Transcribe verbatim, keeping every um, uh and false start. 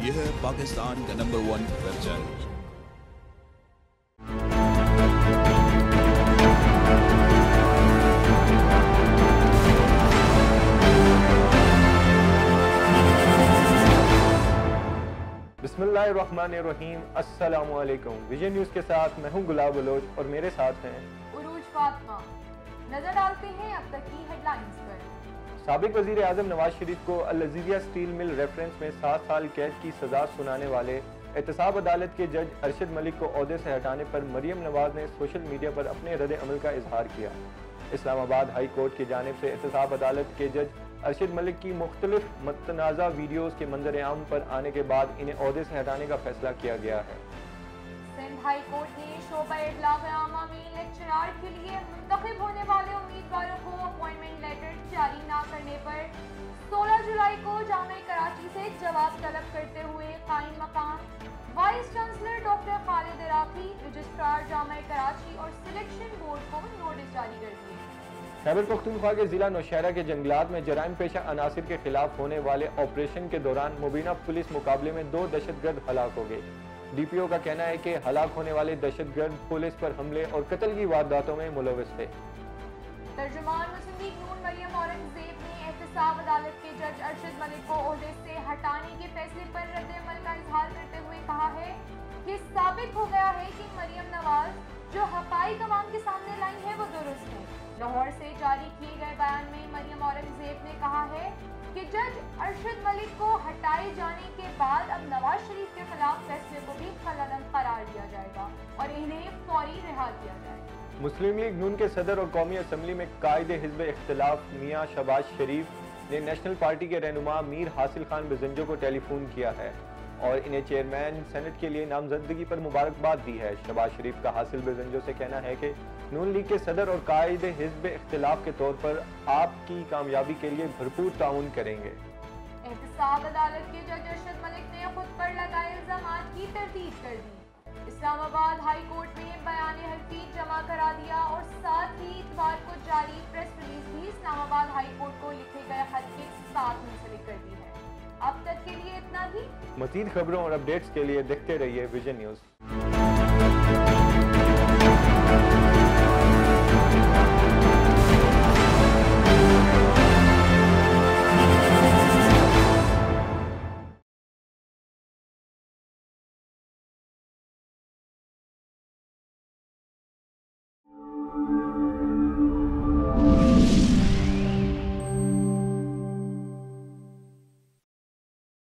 यह है पाकिस्तान का नंबर वन वेब चैनल। बिस्मिल्लाहिर्रहमानिर्रहीम, अस्सलामु अलैकुम। विजन न्यूज़ के साथ मैं हूं गुलाब बलोच और मेरे साथ हैं उरूज फातिमा। नजर डालते हैं अब तक की हेडलाइंस पर। साबिक वजीर आजम नवाज शरीफ को Al Azizia steel mill reference में सात साल कैद की सजा सुनाने वाले एहतसाब अदालत के जज अरशद मलिक को ओहदे से हटाने पर मरियम नवाज ने सोशल मीडिया पर अपने रद्द अमल का इजहार किया। इस्लामाबाद हाई कोर्ट की जानिब से एहतसाब अदालत के जज अरशद मलिक की मुख्तलिफ मतनाज़ा वीडियोज़ के मंजर आम पर आने के बाद इन्हें ओहदे से हटाने का फैसला किया गया है। सिंध हाई कोर्ट ने शोबा इब्लाग आमा में लेक्चरार के लिए मुंतखब होने वाले उम्मीदवारों को अपॉइंटमेंट लेटर जारी न करने पर सोलह जुलाई को जामे कराची से जवाब तलब करते हुए कायम मकाम vice chancellor doctor Khalid Iraqi, registrar जामे कराची और सिलेक्शन बोर्ड को नोटिस जारी कर दिए। खैबर पख्तूनख्वा के जिला नौशहरा के जंगलात में जराइम पेशा अनासिर के खिलाफ होने वाले ऑपरेशन के दौरान मुबीना पुलिस मुकाबले में दो दहशतगर्द हलाक हो गए। डीपीओ का कहना है कि हलाक होने वाले दहशतगर्द पुलिस पर हमले और कत्ल की वारदातों में मुलविस थे। तर्जुमान मुस्लिम लीग नून मरियम औरंगजेब ने एहतसाब अदालत के जज अरशद मलिक को ओहदे से हटाने के फैसले पर रद्द अमल का इजहार करते हुए कहा है कि साबित हो गया है कि मरियम नवाज जो हकाइक अवाम के सामने लाई है वो दुरुस्त है। लाहौर से जारी किए गए बयान में मरियम औरंगजेब ने कहा है कि जज अरशद मलिक को हटाए जाने के बाद अब नवाज शरीफ के खिलाफ फैसले को भी खलअदम करार दिया जाएगा और इन्हें फौरी रिहा किया जाएगा। मुस्लिम लीग नून के सदर और कौमी असम्बली में कायदे हिज़्ब इख्तिलाफ मियाँ शहबाज शरीफ ने नेशनल पार्टी के रहनुमा मीर हासिल खान बेजंजो को टेलीफोन किया है और इन्हें चेयरमैन सेनेट के लिए नामजदगी पर मुबारकबाद दी है। शहबाज शरीफ का हासिल बेजंजो से कहना है कि नून लीग के सदर और कायदे हिज़्ब इख्तिलाफ के तौर पर आपकी कामयाबी के लिए भरपूर ताउन करेंगे। एहतसाब अदालत के जज अरशद मलिक ने खुद पर लगाए इल्जामात की तरदीद कर दी। इस्लामाबाद हाई कोर्ट में बयान हल्फीज जमा करा दिया और साथ ही इतवार को जारी प्रेस रिलीज भी इस्लामाबाद हाई कोर्ट को लिखे गए खत के साथ मुंसलिक कर दी है। अब तक के लिए इतना ही। मज़ीद खबरों और अपडेट्स के लिए देखते रहिए विजन न्यूज़।